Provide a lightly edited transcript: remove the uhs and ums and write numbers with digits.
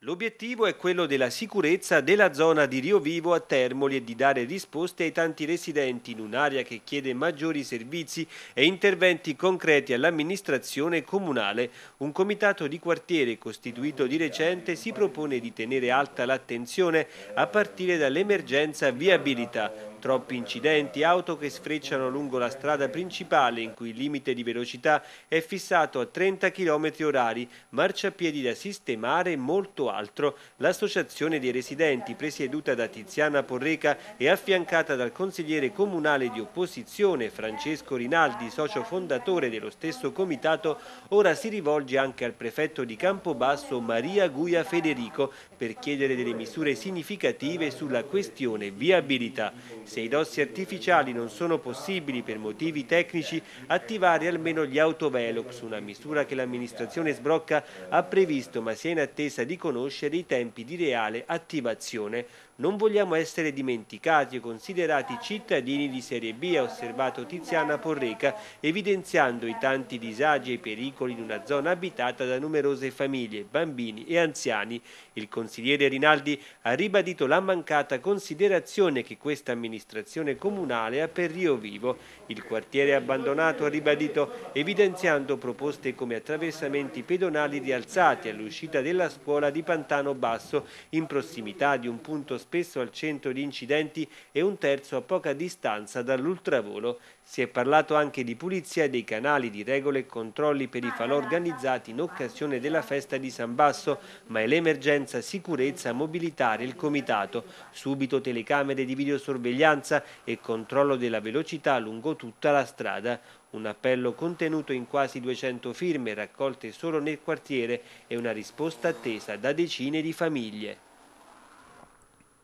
L'obiettivo è quello della sicurezza della zona di Rio Vivo a Termoli e di dare risposte ai tanti residenti in un'area che chiede maggiori servizi e interventi concreti all'amministrazione comunale. Un comitato di quartiere costituito di recente si propone di tenere alta l'attenzione a partire dall'emergenza viabilità. Troppi incidenti, auto che sfrecciano lungo la strada principale in cui il limite di velocità è fissato a 30 km orari, marciapiedi da sistemare e molto altro. L'associazione dei residenti, presieduta da Tiziana Porreca e affiancata dal consigliere comunale di opposizione Francesco Rinaldi, socio fondatore dello stesso comitato, ora si rivolge anche al prefetto di Campobasso Maria Guia Federico per chiedere delle misure significative sulla questione viabilità. Se i rossi artificiali non sono possibili per motivi tecnici, attivare almeno gli autovelox, una misura che l'amministrazione Sbrocca ha previsto ma si è in attesa di conoscere i tempi di reale attivazione. Non vogliamo essere dimenticati o considerati cittadini di serie B, ha osservato Tiziana Porreca, evidenziando i tanti disagi e pericoli in una zona abitata da numerose famiglie, bambini e anziani. Il consigliere Rinaldi ha ribadito la mancata considerazione che questa amministrazione comunale ha per Rio Vivo. Il quartiere abbandonato, ha ribadito, evidenziando proposte come attraversamenti pedonali rialzati all'uscita della scuola di Pantano Basso, in prossimità di un punto spesso al centro di incidenti e un terzo a poca distanza dall'ultravolo. Si è parlato anche di pulizia dei canali, di regole e controlli per i falò organizzati in occasione della festa di San Basso, ma è l'emergenza sicurezza a mobilitare il comitato. Subito telecamere di videosorveglianza e controllo della velocità lungo tutta la strada. Un appello contenuto in quasi 200 firme raccolte solo nel quartiere e una risposta attesa da decine di famiglie.